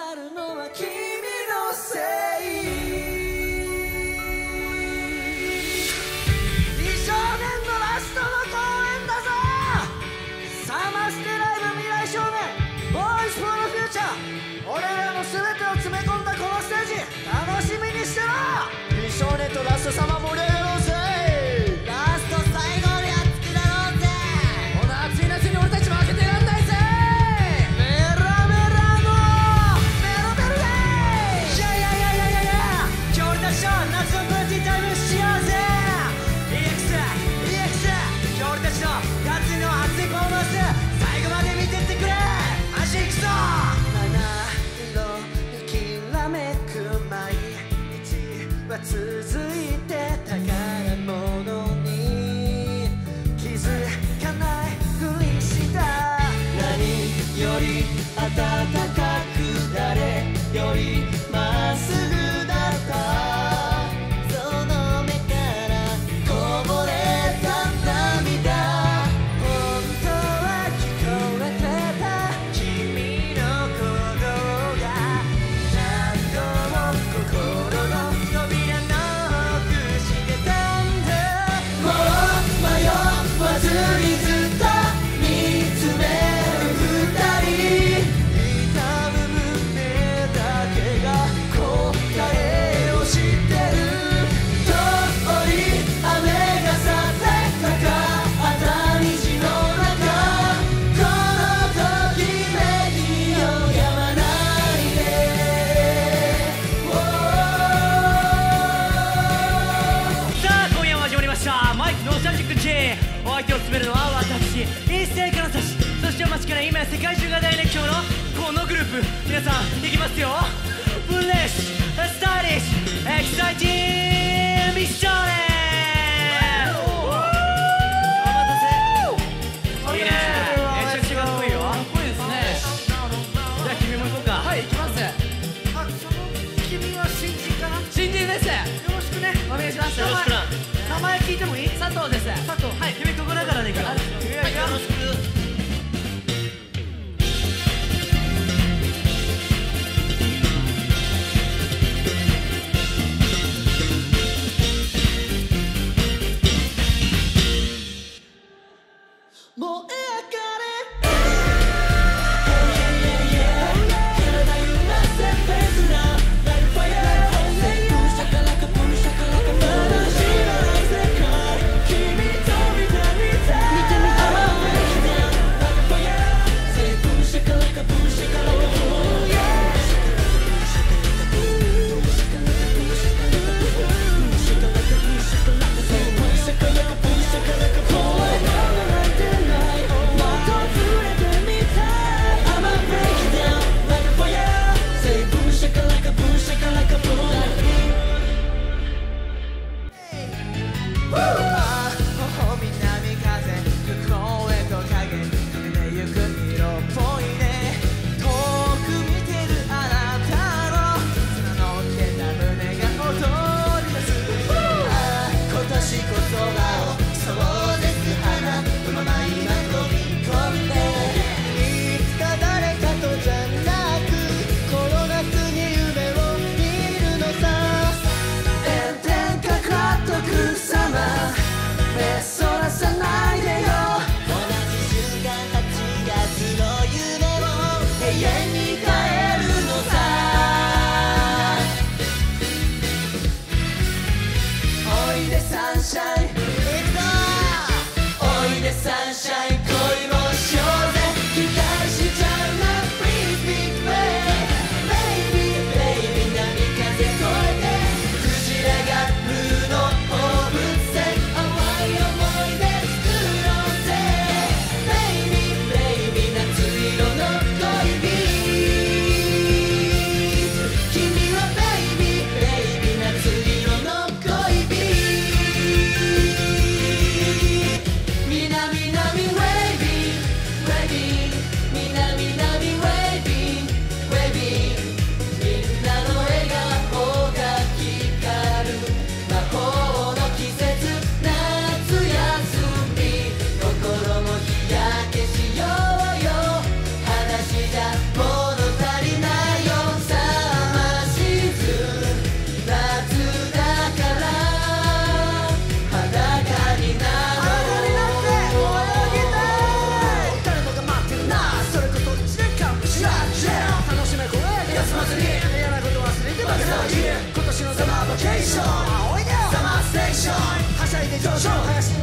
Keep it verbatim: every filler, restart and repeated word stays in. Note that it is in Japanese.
なるのは君のせい。美少年のラストの公演だぞ。サマステライブ未来少年ボーイズフォーフューチャー、俺らの全てを詰め込んだこのステージ楽しみにしてろ。美少年とラストサマー盛り上がろうぜ。ラスト最後に熱くなろうぜ。この暑い夏に俺たち負けてらんないぜ。メラメラのメロメロでー。いやいやいやいやいやいや、今日俺たちと夏のパーティータイムしようぜ。 イーエックス イーエックス 今日俺たちの夏の熱いパフォーマンス最後まで見てってくれ。マジいくぞ。七色にきらめく毎日は続いて宝物に気づかないふりした。何より暖かく誰よりまっすぐだった。その目からこぼれた涙、本当は聞こえてた君の鼓動が何度も心の扉ノックしてたんだ。もう迷わずにずっと見つめる二人、痛む胸だけが答えを知ってる。遠い雨が去ってかかった虹の中、このときめきをやまないで。 さあ今夜も始まりました、マイクノスタルジック J。 お相手を務めるのは私、一世金指。そしてお待ちから今や世界中が大熱狂のこのグループ、皆さんいきますよ。フレッシュスタイリッシュエキサイティング美少年。お待たせ。いいね、めちゃくちゃかっこいいよ。かっこいいですね。じゃあ君も行こうか。はい、行きます。 あ、その君は新人かな。 新人です。 よろしくね。 お願いします。 よろしくな。名前聞いてもいい？ 佐藤です。 佐藤。 はい、君ここだからね。 はい、よろしく。燃え上がれ体揺らせフェイスなライフファイヤー。プシャカラカプシャカラカまだ知らない世界、君と見てみたい。見てみで上昇林に